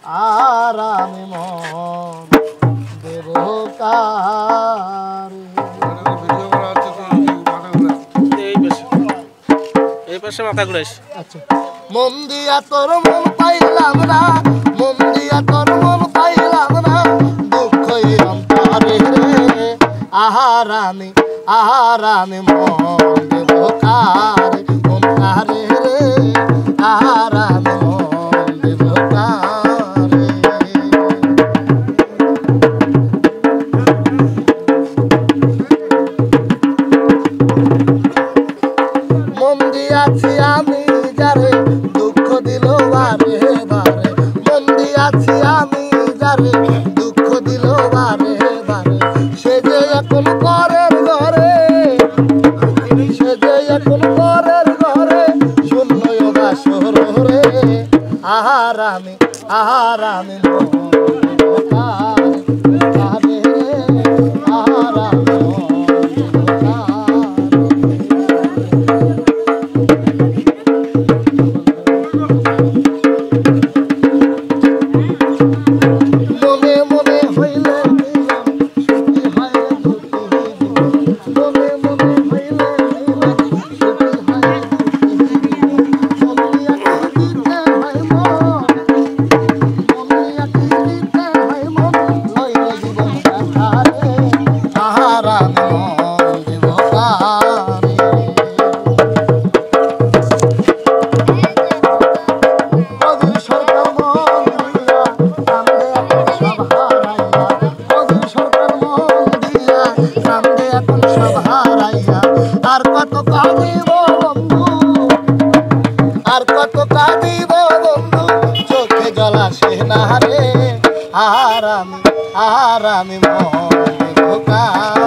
আর আমি মন দেব কারে। এই পাশে মাথা ঘুরাইস। আচ্ছা, মন দিয়া তোর মন পাইলাম না, মন দিয়া তোর মন পাইলাম না, দুঃখ এই অন্তরে রে। আর আমি মন দেব কারে, মন কারে রে। আর আমি মন দেব কারে। মন দিয়াছি আমি যারে, দুঃখ দিল বারে বারে। মন দিয়াছি আমি যারে, দুঃখ দিল বারে বারে। সে যে এখন পরের ঘরে, সে যে এখন পরের ঘরে, শূন্য বাসর রে। আর আমি মন দেব কারে, কারে রে। আর আমি মন দেব কারে। মনে মনে হইলে সুখী হয় দুঃখী, মনে মনে হইলে সুখী হয় দুঃখী। মনিয়া কি দিতে হয় মন, মনিয়া কি দিতে হয় মন, লইলে জীবন কারে। আর আমি মন দেব কারে। অধীর সরকার মন দিয়া কান্দে এখন সব হারাইয়া, অধীর সরকার মন দিয়া কান্দে এখন সব হারাইয়া। আর কত কাঁদিব বন্ধু, আর কত কাঁদিব বন্ধু, চোখে জল আসে না রে। আর আমি মন দেব কারে।